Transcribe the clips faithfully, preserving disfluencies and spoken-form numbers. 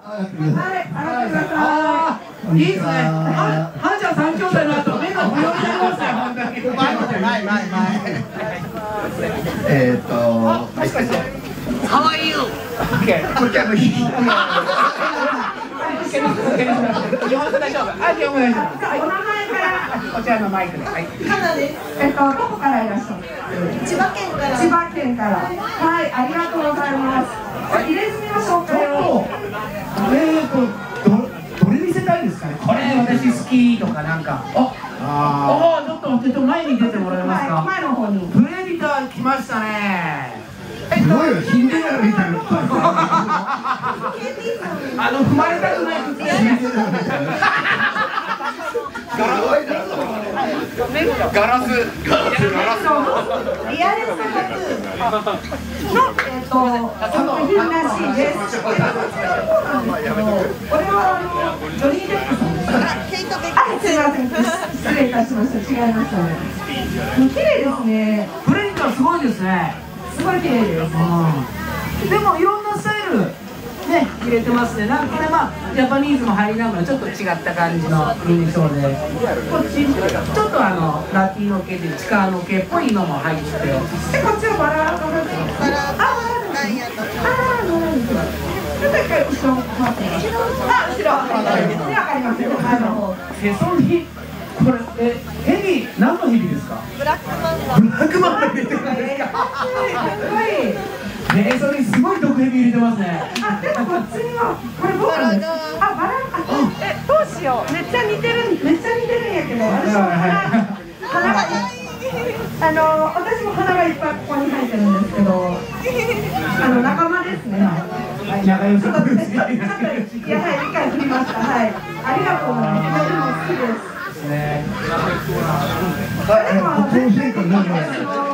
い、上がってください。いいですね。は、はじゃ三兄弟の後、目が不要になりますね。本当に。 前、前、前、前。えっと、もしかして。 How are you? こっちはもういい。 日本語大丈夫。あ、日本語大丈夫。 お名前から。 こちらのマイクで。はい。 かなです。えっと、どこからいらっしゃる。千葉県から。千葉県から。はい、ありがとうございます。入れ墨の紹介を。 えっと、ど、どれ見せたいですかね。これ私好きとかなんか。あ、ああ、ちょっとちょっと前に出てもらえますか。 前の方に。 プレビター来ましたね。 すごいよ、死んでやるみたいな。 あの踏まれたくない靴ですね。 ガラス。ガラス。 リアルサタクのえっと作品らしいです。これはあのジョニー・デップさんです。あ、すみません。失礼いたしました。違いましたね。綺麗ですね。 プレビターすごいですね。 すごい綺麗です。 でもいろんなスタイルね入れてますね。なんかこれまあジャパニーズも入りながらちょっと違った感じの印象で、こっちちょっとあのラティーノ系でチカーノ系っぽいのも入って、でこっちはバラバラです。バラあバラなんやと。ああそうなんです。ちょっと一回後ろ回って。あ後ろわかりますよ。あのへそにこれえヘビ何のヘビですか？ ブラックマンブラックマン入れてるんですか？へそにすごい毒ヘビ入れてますね。 あでもこっちにはこれ僕なんです。あバラえどうしよう。めっちゃ似てるめっちゃ似てるんやけど私も鼻鼻があの私も鼻がいっぱいここに生えてるんですけどあの仲間ですね。 仲良さそうですね。 いやはい理解振りました。はいありがとうございます。でも好きです。 ね。 はい、あの、当選かなんか。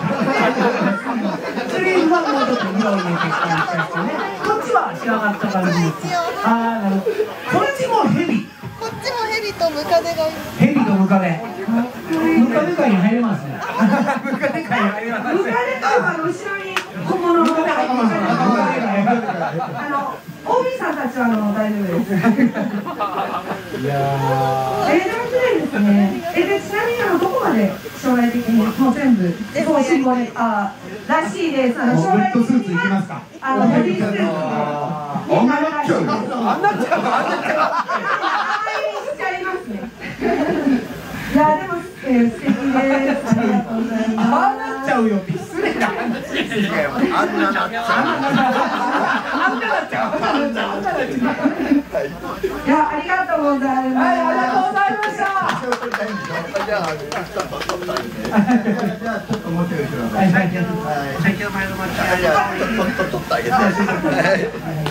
ツリーファンもちょっと色を入れてきたりしてね。こっちは仕上がった感じです。ああ、なるほど。こっちもヘビ。 こっちもヘビとムカデがいる。 ヘビとムカデ。ムカデ界に入れますね。ムカデ界に入れます。 ムカデというか後ろに本物のムカデが入ってます。あの。オービーさんたちはあの大丈夫です。いやー。えー、でも綺麗ですね。えでちなみにあのどこまで将来的にもう全部そうシンボルあらしいです。あの将来的にはあのボディースーツで。 あんななっちゃうの？ あんなっちゃうの？あんなっちゃいしちゃいますね。いやでも、えー、素敵です。ありがとうございます。 あんなっちゃうよって失礼な話ですよ。 あんななっちゃう。 あんななっちゃう。あんななっちゃう。あんななっちゃう。 いやありがとうございます。 はいありがとうございました。 じゃあ、じゃあちょっともうちょい後ろ。 はい、最近、最近前の町。 じゃあ、ちょっと取ってあげて。